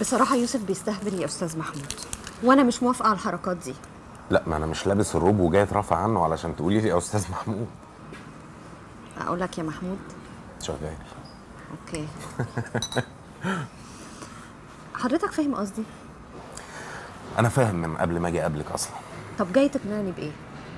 بصراحة يوسف بيستهبل يا أستاذ محمود، وأنا مش موافقة على الحركات دي. لا، ما انا مش لابس الروب وجاي اترافع عنه علشان تقولي لي يا استاذ محمود. أقول لك يا محمود؟ شغال. أوكي. حضرتك فاهم قصدي؟ انا فاهم من قبل ما اجي اقابلك اصلا. طب جاي تقنعني بإيه؟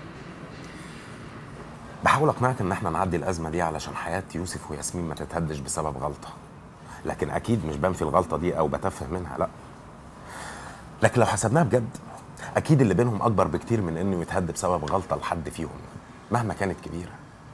بحاول اقنعك ان احنا نعدي الازمه دي علشان حياه يوسف وياسمين ما تتهدش بسبب غلطه، لكن اكيد مش بنفي الغلطه دي او بتفه منها، لا. لكن لو حسبناها بجد اكيد اللي بينهم اكبر بكتير من انه يتهد بسبب غلطه لحد فيهم مهما كانت كبيره.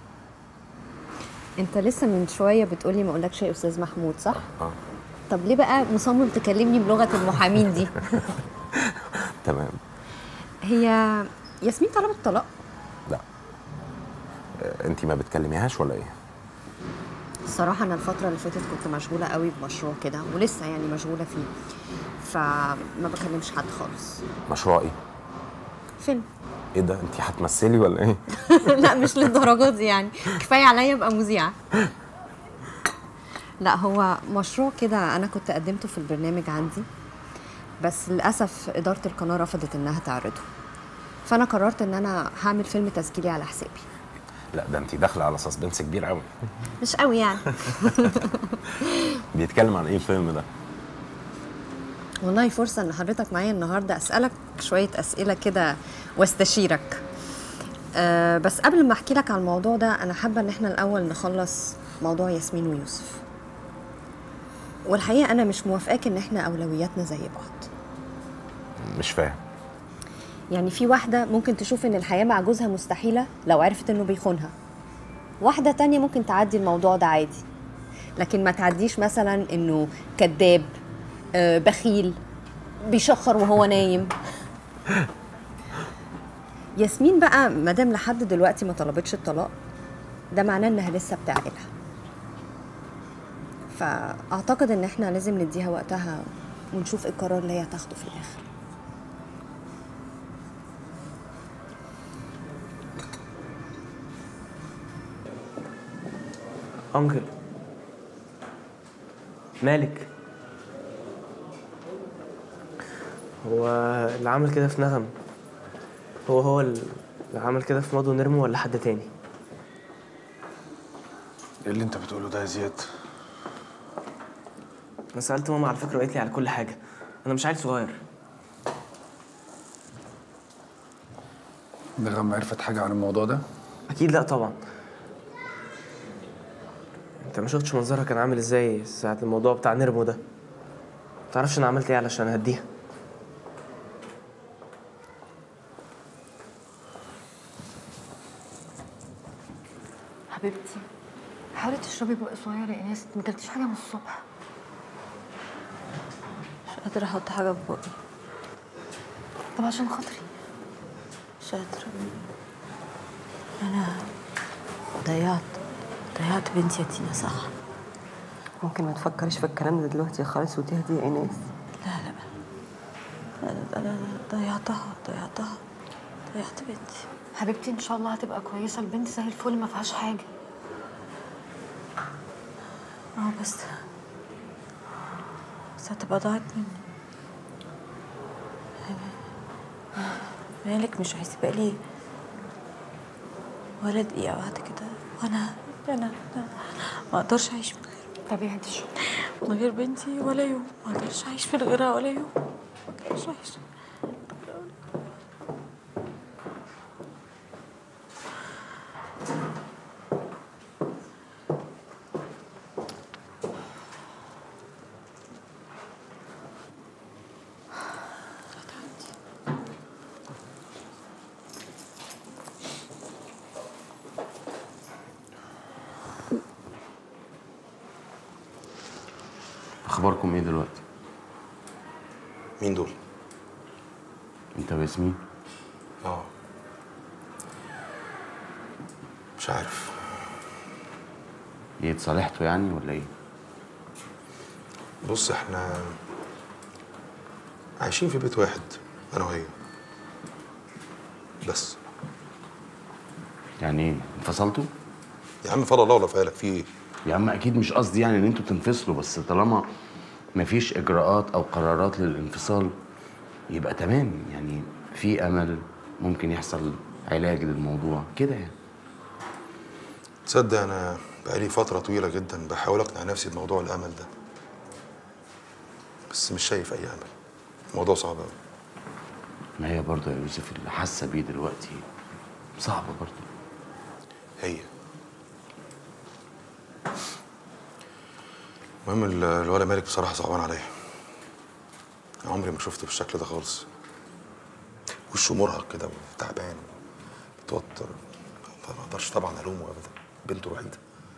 أنت لسه من شوية بتقولي ما أقولكش يا أستاذ محمود، صح؟ طب ليه بقى مصمم تكلمني بلغة المحامين دي؟ تمام. هي ياسمين طلبت طلاق؟ لا. انتي ما بتكلميهاش ولا ايه؟ الصراحة أنا الفترة اللي فاتت كنت مشغولة قوي بمشروع كده، ولسه يعني مشغولة فيه، فما بكلمش حد خالص. مشروع ايه؟ فيلم. ايه ده، انتي هتمثلي ولا ايه؟ لا مش للدرجة دي يعني، كفاية عليا ابقى مذيعة. لا هو مشروع كده أنا كنت قدمته في البرنامج عندي، بس للأسف إدارة القناة رفضت إنها تعرضه، فأنا قررت إن أنا هعمل فيلم تسجيلي على حسابي. لا ده انتي داخله على سسبنس كبير قوي. مش قوي يعني. بيتكلم عن ايه الفيلم ده؟ والله فرصة إن حضرتك معايا النهاردة أسألك شوية أسئلة كده واستشيرك. بس قبل ما أحكي لك عن الموضوع ده أنا حابة إن إحنا الأول نخلص موضوع ياسمين ويوسف. والحقيقة أنا مش موافقاك إن إحنا أولوياتنا زي بعض. مش فاهم. يعني في واحدة ممكن تشوف إن الحياة مع جوزها مستحيلة لو عرفت إنه بيخونها، واحدة تانية ممكن تعدي الموضوع ده عادي، لكن ما تعديش مثلا إنه كذاب، بخيل، بيشخر وهو نايم. ياسمين بقى مادام لحد دلوقتي ما طلبتش الطلاق، ده معناه إنها لسه بتعقلها، فأعتقد إن إحنا لازم نديها وقتها ونشوف إيه القرار اللي هي هتاخده في الآخر. أنكل مالك؟ هو اللي عمل كده في نغم هو اللي عمل كده في ماضي ونرمو ولا حد تاني؟ ايه اللي انت بتقوله ده يا زياد؟ أنا سألت ماما على فكرة وقالت لي على كل حاجة، أنا مش عيل صغير. نغم عرفت حاجة عن الموضوع ده؟ أكيد لأ طبعا. أنت ما شفتش منظرها كان عامل إزاي ساعة الموضوع بتاع نرمو ده؟ متعرفش أنا عملت إيه علشان أهديها. حبيبتي حاولي تشربي بق صغير يا ايناس، ما اكلتيش حاجه من الصبح. مش قادرة احط حاجة في بقي. طب عشان خاطري. مش قادرة. انا ضيعت بنتي يا تينا، صح؟ ممكن ما تفكريش في الكلام ده دلوقتي خالص وتهدي يا ايناس. لا ضيعت بنتي. حبيبتي ان شاء الله هتبقى كويسه، البنت زي الفل ما فيهاش حاجه. بس هتبقى ضاعت مني. مالك مش هيسيبها لي ولا دقيقة واحدة كده، وانا ما اقدرش اعيش من غيرها. طب اهدي شويه. من غير بنتي ولا يوم، ما اقدرش اعيش من غيرها ولا يوم، ما اقدرش اعيش. اخباركم ايه دلوقتي؟ مين دول؟ انت وياسمين؟ مش عارف. ايه اتصالحتوا يعني ولا ايه؟ بص احنا عايشين في بيت واحد انا وهي بس. يعني ايه انفصلتوا؟ يا عم فضل الله ولا فعلك في ايه؟ يا عم اكيد مش قصدي يعني ان انتوا تنفصلوا، بس طالما مفيش اجراءات او قرارات للانفصال يبقى تمام، يعني في امل ممكن يحصل علاج للموضوع كده يعني. تصدق انا بقالي فتره طويله جدا بحاول اقنع نفسي بموضوع الامل ده، بس مش شايف اي امل. الموضوع صعب قوي. ما هي برضه يا يوسف اللي حاسه بيه دلوقتي صعبه برضه. هي المهم الولد مالك بصراحه صعبان عليا. عمري ما شفته بالشكل ده خالص. وشه مرهق كده وتعبان متوتر. ما اقدرش طبعا الومه ابدا، بنته الوحيده.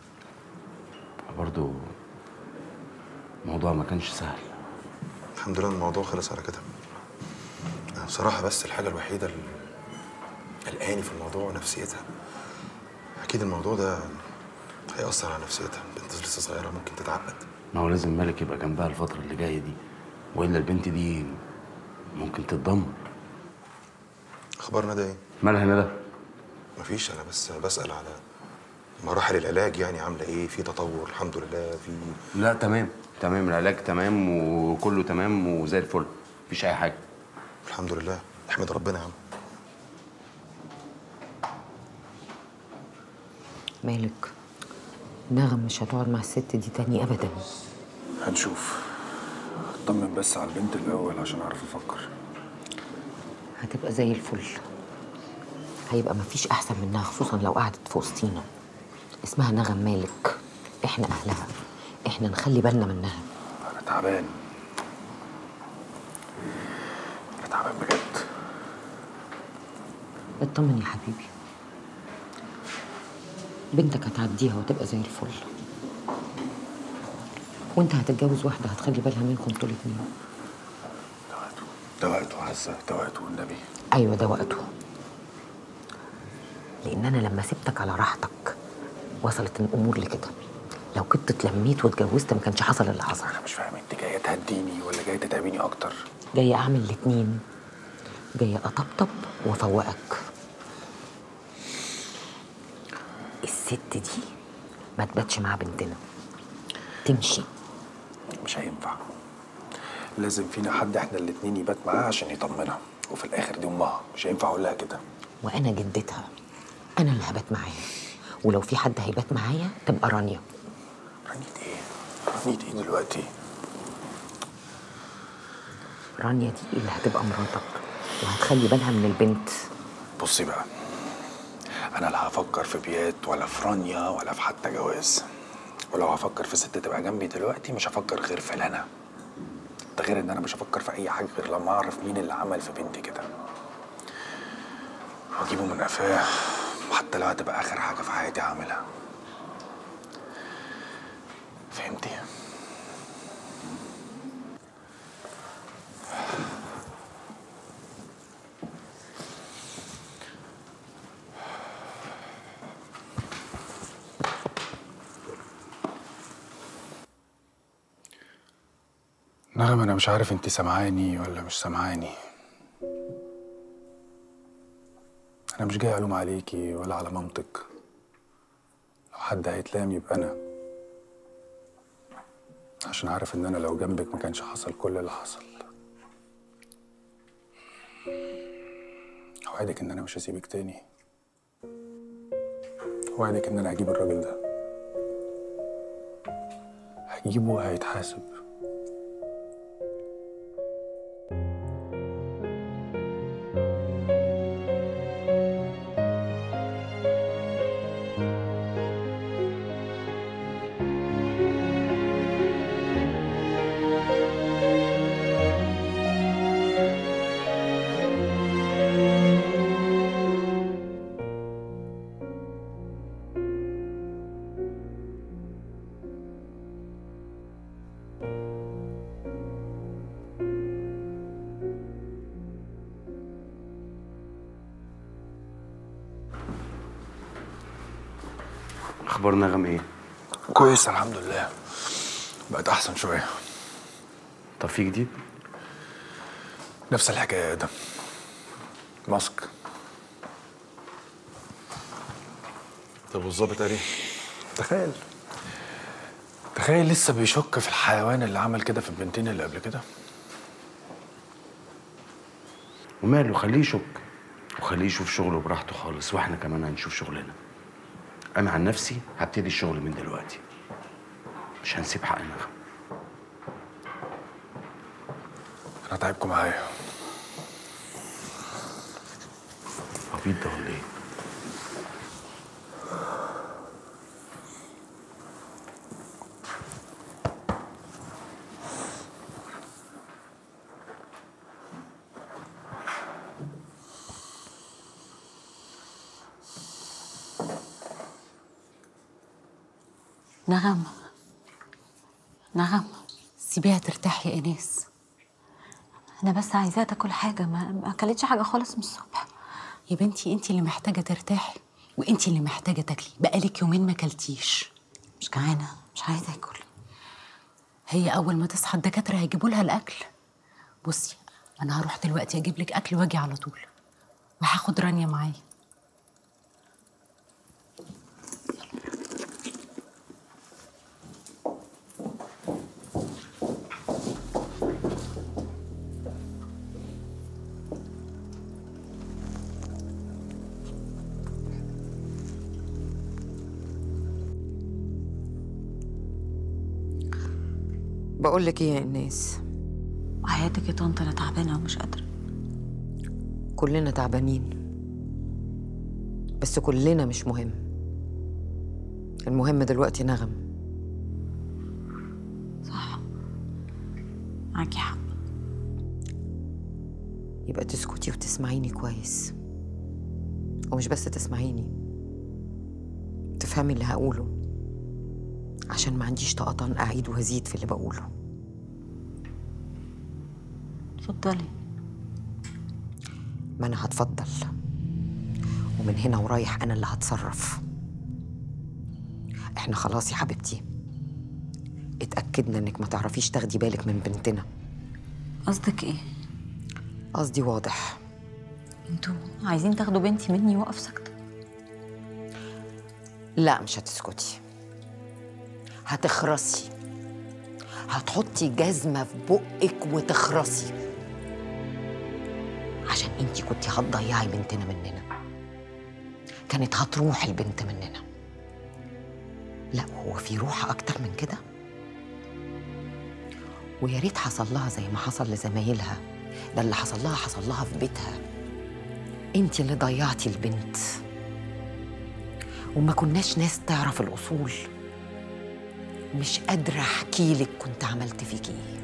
برضه الموضوع ما كانش سهل. الحمد لله الموضوع خلص على كده. انا بصراحه بس الحاجه الوحيده اللي قلقاني في الموضوع نفسيتها. اكيد الموضوع ده هيأثر على نفسيتها، بنت لسه صغيره ممكن تتعقد. ما هو لازم مالك يبقى جنبها الفتره اللي جايه دي، والا البنت دي ممكن تتدمر. اخبارنا ده ايه؟ مالها ندى؟ مفيش، انا بس بسأل على مراحل العلاج، يعني عامله ايه؟ في تطور الحمد لله؟ في لا تمام تمام، العلاج تمام وكله تمام وزي الفل، مفيش اي حاجه. الحمد لله، احمد ربنا يا عم. مالك؟ نغم مش هتقعد مع الست دي تاني ابدا. هنشوف. اطمن بس على البنت الاول عشان اعرف افكر. هتبقى زي الفل. هيبقى مفيش احسن منها، خصوصا لو قعدت في وسطينا. اسمها نغم مالك، احنا اهلها، احنا نخلي بالنا منها. انا تعبان. انا تعبان بجد. اطمن يا حبيبي، بنتك هتعديها وتبقى زي الفل. وانت هتتجوز واحده هتخلي بالها منكم انتوا الاتنين. ده وقته عزة، ده وقته والنبي. ايوه ده وقته. لان انا لما سبتك على راحتك وصلت الامور لكده. لو كنت اتلميت واتجوزت ما كانش حصل اللي حصل. انا مش فاهم، انت جايه تهديني ولا جايه تتعبيني اكتر؟ جايه اعمل الاتنين، جايه اطبطب وافوقك. الست دي ما تباتش مع بنتنا، تمشي. مش هينفع. لازم فينا حد احنا الاتنين يبات معاها عشان يطمنها، وفي الاخر دي امها، مش هينفع اقول لها كده. وانا جدتها، انا اللي هبات معاها. ولو في حد هيبات معايا تبقى رانيا. رانيا ايه؟ رانيا ايه دلوقتي؟ رانيا دي اللي هتبقى مراتك وهتخلي بالها من البنت. بصي بقى، انا لا هفكر في بيات ولا في رانيا ولا في حتى جواز. ولو هفكر في ست تبقى جنبي دلوقتي مش هفكر غير في لنا. ده غير ان انا مش هفكر في اي حاجه غير لما اعرف مين اللي عمل في بنتي كده، واجيبه من قفاه، حتى لو هتبقى اخر حاجه في حياتي هعملها. فهمتي؟ نغم، انا مش عارف انت سامعاني ولا مش سامعاني. انا مش جاي الوم عليكي ولا على مامتك. لو حد هيتلام يبقى انا، عشان عارف ان انا لو جنبك ما كانش حصل كل اللي حصل. اوعدك ان انا مش هسيبك تاني. اوعدك ان انا هجيب الراجل ده، هجيبه وهيتحاسب. اخبار نغم ايه؟ كويس الحمد لله، بقت احسن شويه. طب في جديد؟ نفس الحكايه يا ادم. ماسك. طب والظابط قال ايه؟ تخيل تخيل لسه بيشك في الحيوان اللي عمل كده في البنتين اللي قبل كده. وماله، خليه يشك وخليه يشوف شغله براحته خالص، واحنا كمان هنشوف شغلنا. انا عن نفسي هبتدي الشغل من دلوقتي، مش هنسيب حق نغم. انا تعبكم معايا. عبيط ده ولا ايه؟ نغم سيبيها ترتاح يا ايناس. انا بس عايزاها تاكل حاجه، ما اكلتش حاجه خالص من الصبح. يا بنتي انت اللي محتاجه ترتاحي، وانت اللي محتاجه تاكلي، بقالك يومين ما كلتيش. مش جعانه، مش عايزه اكل. هي اول ما تصحى الدكاتره هيجيبوا لها الاكل. بصي انا هروح دلوقتي اجيب لك اكل واجي على طول، وهاخد رانيا معايا. بقول لك ايه يا ايناس، وحياتك يا طنط انا تعبانه ومش قادره. كلنا تعبانين، بس كلنا مش مهم. المهم دلوقتي نغم. صح، معاكي حق. يبقى تسكتي وتسمعيني كويس، ومش بس تسمعيني، تفهمي اللي هقوله، عشان ما عنديش طاقة أعيد وأزيد في اللي بقوله. اتفضلي. ما أنا هتفضل، ومن هنا ورايح أنا اللي هتصرف. إحنا خلاص يا حبيبتي اتأكدنا إنك ما تعرفيش تاخدي بالك من بنتنا. قصدك إيه؟ قصدي واضح. انتوا عايزين تاخدوا بنتي مني واقف ساكتة؟ لا مش هتسكتي، هتخرسي، هتحطي جزمة في بقك وتخرسي، عشان انتي كنتي هتضيعي بنتنا مننا، كانت هتروح البنت مننا. لا هو في روح اكتر من كده؟ ويا ريت حصل لها زي ما حصل لزمايلها، ده اللي حصل لها في بيتها. انتي اللي ضيعتي البنت، وما كناش ناس تعرف الأصول. مش قادرة أحكي لك كنت عملت فيكي إيه.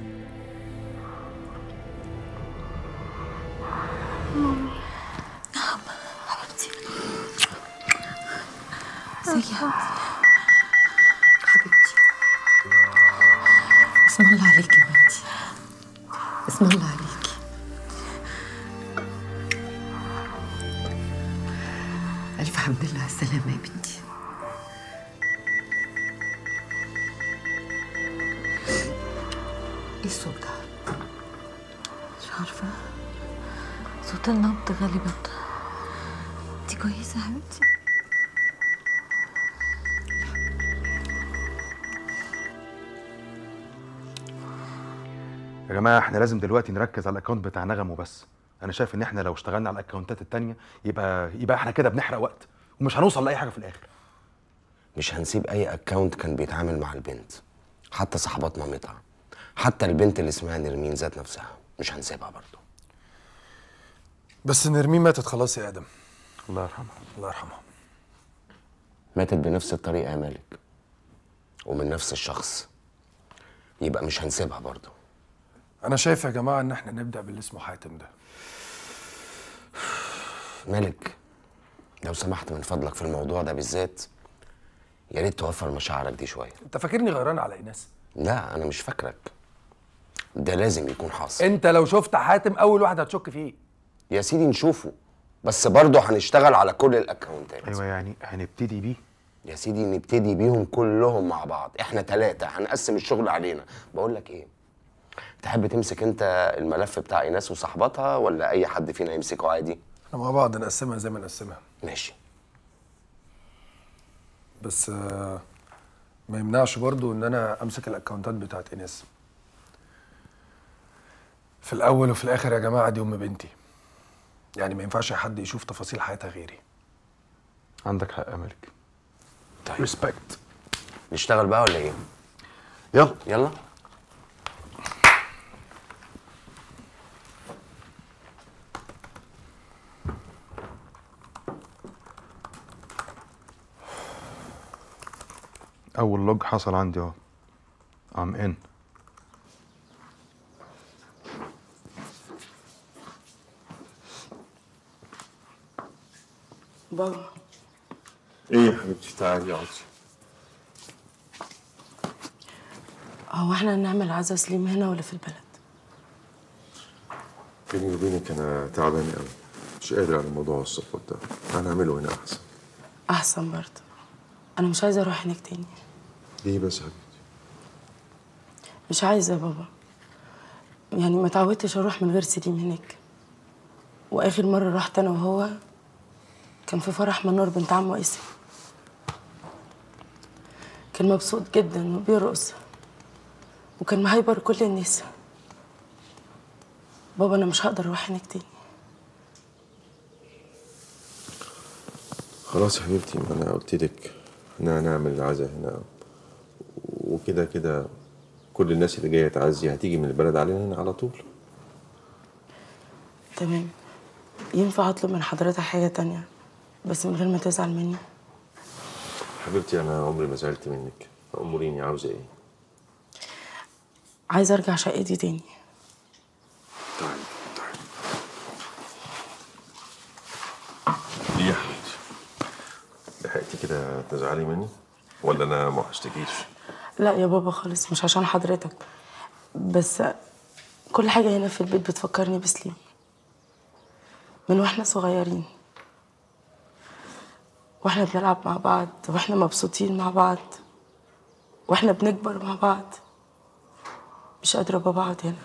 مامي حبيبتي، ازيك يا حبيبتي؟ اسم الله عليكي يا بنتي، اسم الله عليكي. ألف حمد لله على السلامة يا بنتي. ايه الصوت ده؟ مش عارفة، صوت النبض غالبا. انتي كويسة يا حبيبتي؟ يا جماعه احنا لازم دلوقتي نركز على الاكونت بتاع نغم وبس. انا شايف ان احنا لو اشتغلنا على الاكونتات التانية يبقى احنا كده بنحرق وقت ومش هنوصل لاي حاجه في الاخر. مش هنسيب اي اكونت كان بيتعامل مع البنت، حتى صاحبات مامتها، حتى البنت اللي اسمها نرمين ذات نفسها مش هنسيبها برضه. بس نرمين ماتت خلاص يا ادم. الله يرحمها. الله يرحمها. ماتت بنفس الطريقه يا مالك، ومن نفس الشخص، يبقى مش هنسيبها برضه. انا شايف يا جماعه ان احنا نبدا باللي اسمه حاتم ده. مالك لو سمحت من فضلك في الموضوع ده بالذات يا ريت توفر مشاعرك دي شويه. انت فاكرني غيران على ايناس؟ لا انا مش فاكرك، ده لازم يكون حاصل. انت لو شفت حاتم اول واحد هتشك فيه. يا سيدي نشوفه، بس برضه هنشتغل على كل الاكونتات. ايوه يعني هنبتدي بيه؟ يا سيدي نبتدي بيهم كلهم مع بعض، احنا 3 هنقسم الشغل علينا. بقول لك ايه، تحب تمسك انت الملف بتاع ايناس وصاحباتها ولا اي حد فينا يمسكه عادي؟ احنا مع بعض نقسمها زي ما نقسمها. ماشي. بس ما يمنعش برضو ان انا امسك الاكونتات بتاعت ايناس. في الاول وفي الاخر يا جماعه دي ام بنتي، يعني ما ينفعش حد يشوف تفاصيل حياتها غيري. عندك حق يا مالك. طيب ريسبكت. نشتغل بقى ولا ايه؟ يلا يلا. اول لوج حصل عندي اهو. ام ان. بابا. ايه يا حبيبتي تعالي اقعدي. هو احنا نعمل عزا سليم هنا ولا في البلد؟ بيني وبينك انا تعبان قوي، مش قادر على موضوع السفر ده، هنعمله هنا احسن. احسن برضه. انا مش عايزه اروح هناك تاني. ليه بس يا حبيبتي؟ مش عايزه يا بابا، يعني ما تعودتش اروح من غير سليم هناك. واخر مره رحت انا وهو كان في فرح منور بنت عمه اسم. كان مبسوط جدا وبيرقص وكان مهيبر كل الناس. بابا انا مش هقدر اروح هناك تاني. خلاص يا حبيبتي، ما انا قلت لك ان هنعمل العزا هنا، وكده كده كل الناس اللي جايه تعزي هتيجي من البلد علينا هنا على طول. تمام. ينفع اطلب من حضرتك حاجه تانية بس من غير ما تزعل مني؟ حبيبتي انا عمري ما زعلت منك، اموريني عاوزه ايه؟ عايزه ارجع شقتي تاني. تعالي تعالي. ليه يا حبيبتي؟ لحقتي كده تزعلي مني ولا انا ما وحشتكيش؟ لا يا بابا خالص، مش عشان حضرتك، بس كل حاجه هنا في البيت بتفكرني بسليم من واحنا صغيرين، واحنا بنلعب مع بعض، واحنا مبسوطين مع بعض، واحنا بنكبر مع بعض. مش قادره بابا اقعد هنا.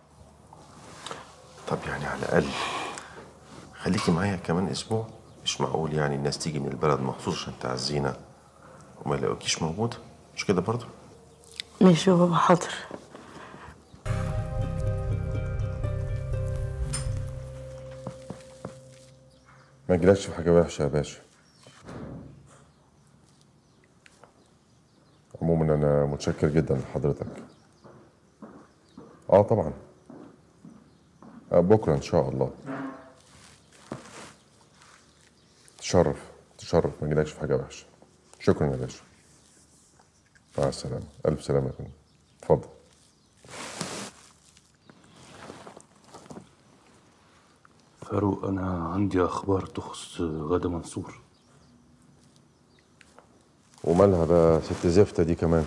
طب يعني على الاقل خليكي معايا كمان اسبوع. مش معقول يعني الناس تيجي من البلد مخصوص عشان تعزينا وما يلاقوكيش موجوده، مش كده برضه؟ ماشي يا بابا، حاضر. ما يجيلكش في حاجه وحشه يا باشا. عموما انا متشكر جدا لحضرتك. طبعا بكره ان شاء الله. تشرف تشرف، ما يجيلكش في حاجه وحشه. شكرا يا باشا. مع السلامه. الف سلامه يا فندم. اتفضل. فاروق، أنا عندي أخبار تخص غادة منصور. ومالها بقى ست زفتة دي كمان؟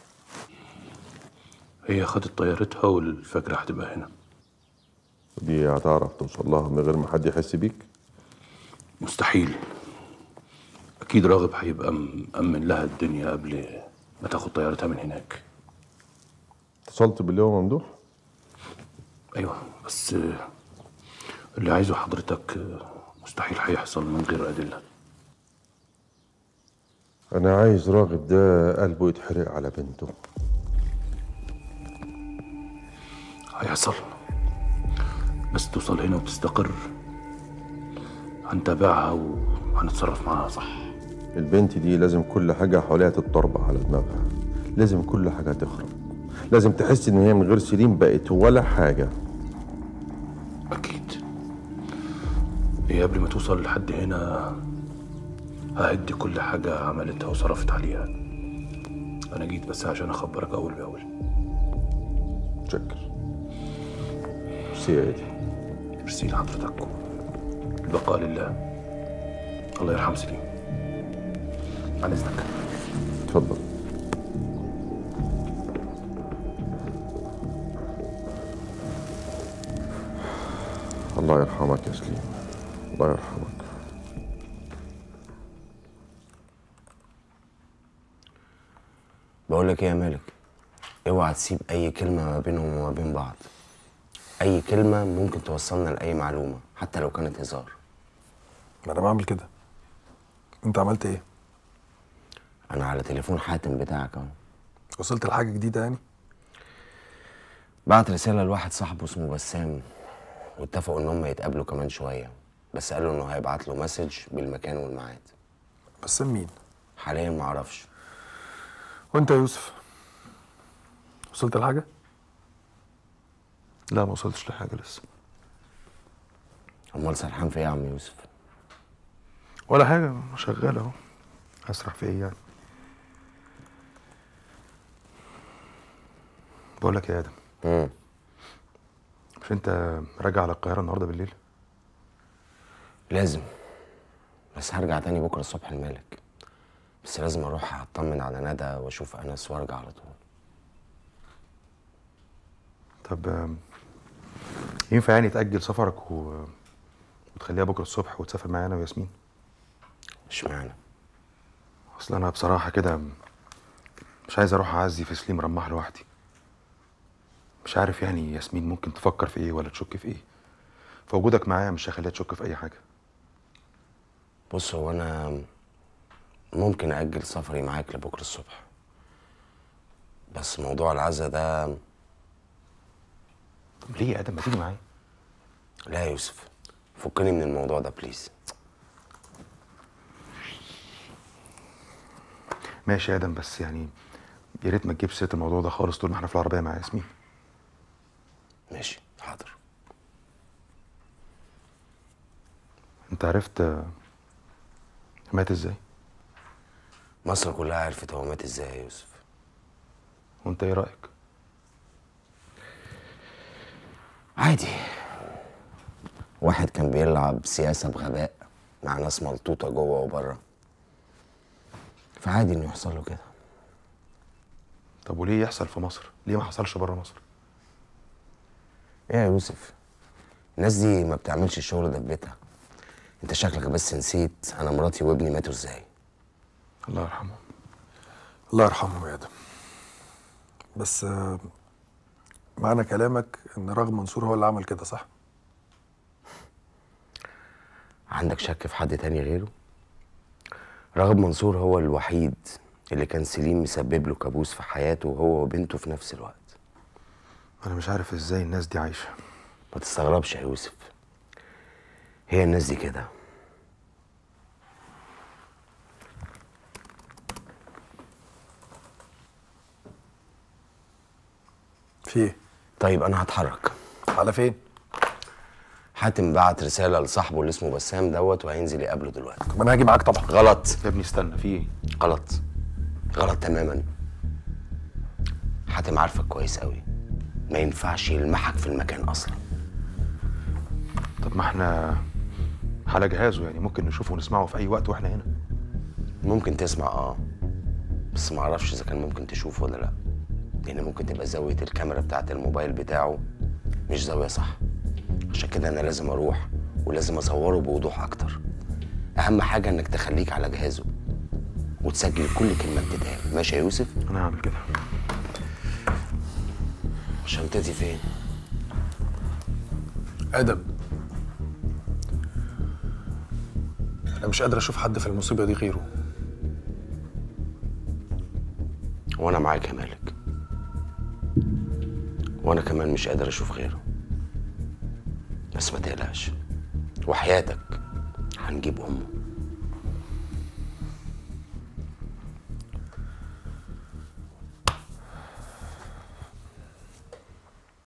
هي خدت طيارتها والفجر هتبقى هنا. دي هتعرف توصل لها من غير ما حد يحس بيك؟ مستحيل. أكيد راغب هيبقى مأمن لها الدنيا قبل ما تاخد طيارتها من هناك. اتصلت باللواء ممدوح؟ أيوه، بس اللي عايزه حضرتك مستحيل هيحصل من غير أدلة. أنا عايز راغب ده قلبه يتحرق على بنته. هيحصل، بس توصل هنا وتستقر هنتابعها وهنتصرف معاها صح. البنت دي لازم كل حاجة حواليها تتطربع على دماغها، لازم كل حاجة تخرب، لازم تحس إن هي من غير سليم بقت ولا حاجة. أكيد. هي قبل ما توصل لحد هنا ههدي كل حاجة عملتها وصرفت عليها. أنا جيت بس عشان أخبرك أول بأول. شكر. ميرسي يا إيدي. ميرسي لحضرتك. البقاء لله. الله يرحم سليم. عن إذنك. اتفضل. الله يرحمك يا سليم، الله يرحمك. بقول لك ايه يا مالك، اوعى تسيب اي كلمه ما بينهم وما بين بعض. اي كلمه ممكن توصلنا لاي معلومه حتى لو كانت هزار. ما انا بعمل كده. انت عملت ايه؟ انا على تليفون حاتم بتاعك اهو. وصلت لحاجه جديده يعني؟ بعت رساله لواحد صاحبه اسمه بسام، واتفقوا ان هم يتقابلوا كمان شويه، بس قالوا انه هيبعت له مسج بالمكان والميعاد. بسام مين؟ حاليا معرفش. وانت يا يوسف وصلت لحاجه؟ لا ما وصلتش لحاجه لسه. امال سرحان في ايه يا عم يوسف؟ ولا حاجه، شغال اهو. هسرح في ايه يعني؟ بقول لك يا ادم، مش انت راجع على القاهره النهارده بالليل؟ لازم، بس هرجع تاني بكره الصبح المالك. بس لازم اروح اطمن على ندى واشوف انس وارجع على طول. طب ينفع يعني تأجل سفرك وتخليها بكره الصبح وتسافر معايا انا وياسمين؟ اشمعنى؟ اصل انا بصراحه كده مش عايز اروح اعزي في سليم رماح لوحدي. مش عارف يعني ياسمين ممكن تفكر في ايه ولا تشك في ايه. فوجودك معايا مش هيخليها تشك في اي حاجه. بص، هو انا ممكن اجل سفري معاك لبكره الصبح، بس موضوع العزا ده. طب ليه يا ادم؟ ما تيجي معايا. لا يا يوسف، فكني من الموضوع ده بليز. ماشي يا ادم، بس يعني يا ريت ما تجيبش سيره الموضوع ده خالص طول ما احنا في العربيه مع ياسمين. ماشي حاضر. انت عرفت مات ازاي؟ مصر كلها عرفت هو مات ازاي يا يوسف. وانت ايه رايك؟ عادي، واحد كان بيلعب سياسه بغباء مع ناس ملطوطه جوه وبره، فعادي انه يحصل له كده. طب وليه يحصل في مصر؟ ليه ما حصلش بره مصر؟ ايه يا يوسف، الناس دي ما بتعملش الشغل ده في بيتها. انت شكلك بس نسيت انا مراتي وابني ماتوا ازاي. الله يرحمه. الله يرحمه يا ادم. بس معنى كلامك ان رغم منصور هو اللي عمل كده، صح؟ عندك شك في حد تاني غيره؟ رغم منصور هو الوحيد اللي كان سليم مسبب له كابوس في حياته وهو وبنته في نفس الوقت. انا مش عارف ازاي الناس دي عايشه. ما تستغربش يا يوسف، هي الناس دي كده. في ايه؟ طيب انا هتحرك. على فين؟ حاتم بعت رساله لصاحبه اللي اسمه بسام دوت وهينزل يقابله دلوقتي. طب انا هاجي معاك طبعا. غلط يا ابني استنى، في ايه؟ غلط، غلط تماما. حاتم عارفك كويس قوي، ما ينفعش يلمحك في المكان اصلا. طب ما احنا على جهازه، يعني ممكن نشوفه ونسمعه في اي وقت واحنا هنا. ممكن تسمع بس ما اعرفش اذا كان ممكن تشوفه ولا لا، لان ممكن تبقى زاويه الكاميرا بتاعه الموبايل بتاعه مش زاويه صح. عشان كده انا لازم اروح ولازم اصوره بوضوح اكتر. اهم حاجه انك تخليك على جهازه وتسجل كل كلمه بتتقال. ماشي يا يوسف؟ انا هعمل كده. شنطتي فين؟ ادم، انا مش قادر اشوف حد في المصيبه دي غيره. وانا معاك يا مالك، وانا كمان مش قادر اشوف غيره. بس ما تقلقش، وحياتك هنجيب امه.